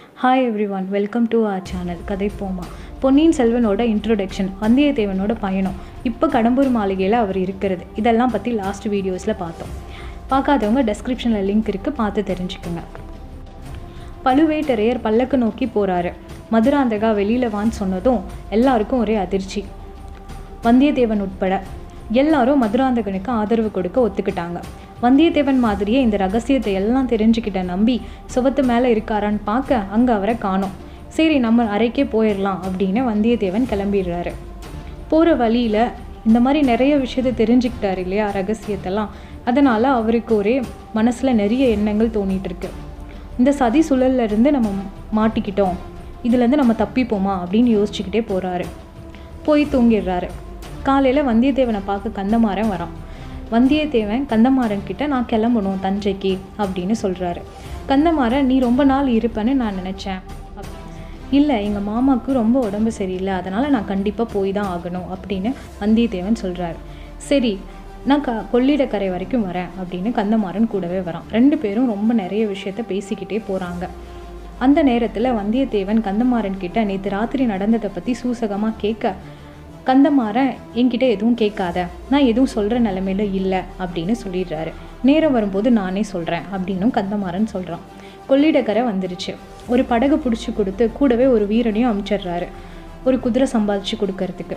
Hi everyone, welcome to our channel கதை போமா. பொன்னியின் செல்வனோட introduction, வந்தியத்தேவனோட பயணம், இப்போ கடம்பூர் மாளிகையில் அவர் இருக்கிறது, இதெல்லாம் பற்றி லாஸ்ட் வீடியோஸில் பார்த்தோம். பார்க்காதவங்க டெஸ்கிரிப்ஷனில் லிங்க் இருக்குது, பார்த்து தெரிஞ்சுக்குங்க. பழுவேட்டரையர் பல்லக்கு நோக்கி போகிறாரு. மதுராந்தகா வெளியில் வான்னு சொன்னதும் எல்லாருக்கும் ஒரே அதிர்ச்சி. வந்தியத்தேவன் உட்பட எல்லாரும் மதுராந்தகனுக்கு ஆதரவு கொடுக்க ஒத்துக்கிட்டாங்க. வந்தியத்தேவன் மாதிரியே இந்த ரகசியத்தை எல்லாம் தெரிஞ்சுக்கிட்ட நம்பி சுவத்து மேலே இருக்காரான்னு பார்க்க அங்கே அவரை காணோம். சரி, நம்ம அறைக்கே போயிடலாம் அப்படின்னு வந்தியத்தேவன் கிளம்பிடுறாரு. போகிற வழியில் இந்த மாதிரி நிறைய விஷயத்தை தெரிஞ்சுக்கிட்டாரு இல்லையா, ரகசியத்தெல்லாம். அதனால் அவருக்கு ஒரே மனசில் நிறைய எண்ணங்கள் தோணிகிட்டு இருக்கு. இந்த சதி சுழல்லேருந்து நம்ம மாட்டிக்கிட்டோம், இதுலேருந்து நம்ம தப்பிப்போமா அப்படின்னு யோசிச்சுக்கிட்டே போகிறாரு. போய் தூங்கிடுறாரு. காலையில் வந்தியத்தேவனை பார்க்க கந்தமாறன் வரான். வந்தியத்தேவன் கந்தமாறன் கிட்ட நான் கிளம்பணும் தஞ்சைக்கு அப்படின்னு சொல்கிறாரு. கந்தமாறன், நீ ரொம்ப நாள் இருப்பேன்னு நான் நினச்சேன். இல்லை, எங்கள் மாமாவுக்கு ரொம்ப உடம்பு சரியில்லை, அதனால் நான் கண்டிப்பாக போய் தான் ஆகணும் அப்படின்னு வந்தியத்தேவன் சொல்கிறாரு. சரி, நான் கொள்ளிடக்கரை வரைக்கும் வரேன் அப்படின்னு கந்தமாறன் கூடவே வரான். ரெண்டு பேரும் ரொம்ப நிறைய விஷயத்த பேசிக்கிட்டே போகிறாங்க. அந்த நேரத்தில் வந்தியத்தேவன் கந்தமாறன் கிட்ட நேற்று ராத்திரி நடந்ததை பற்றி சூசகமாக கேட்க, கந்தமாறன் என்கிட்ட எதுவும் கேட்காத, நான் எதுவும் சொல்கிற நிலைமையில இல்லை அப்படின்னு சொல்லிடுறாரு. நேரம் வரும்போது நானே சொல்கிறேன் அப்படின்னும் கந்தமாறன் சொல்கிறான். கொள்ளிடக்கரை வந்துருச்சு. ஒரு படகு பிடிச்சி கொடுத்து கூடவே ஒரு வீரனையும் அனுப்பிச்சிடுறாரு, ஒரு குதிரை சம்பாதிச்சு கொடுக்கறதுக்கு.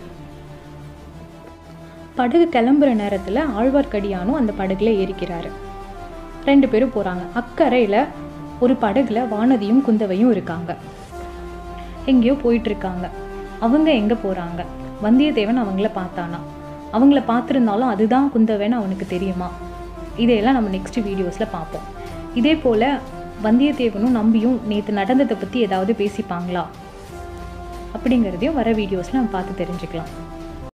படகு கிளம்புற நேரத்தில் ஆழ்வார்க்கடியானும் அந்த படகுல ஏறிக்கிறாரு. ரெண்டு பேரும் போகிறாங்க. அக்கறையில் ஒரு படகுல வானதியும் குந்தவையும் இருக்காங்க. எங்கேயோ போயிட்டுருக்காங்க. அவங்க எங்கே போகிறாங்க? வந்தியத்தேவன் அவங்கள பார்த்தானா? அவங்கள பார்த்துருந்தாலும் அதுதான் குந்தவைன்னு அவனுக்கு தெரியுமா? இதையெல்லாம் நம்ம நெக்ஸ்ட் வீடியோஸில் பார்ப்போம். இதே போல் வந்தியத்தேவனும் நம்பியும் நேற்று நடந்ததை பற்றி ஏதாவது பேசிப்பாங்களா அப்படிங்கிறதையும் வர வீடியோஸில் நம்ம பார்த்து தெரிஞ்சுக்கலாம்.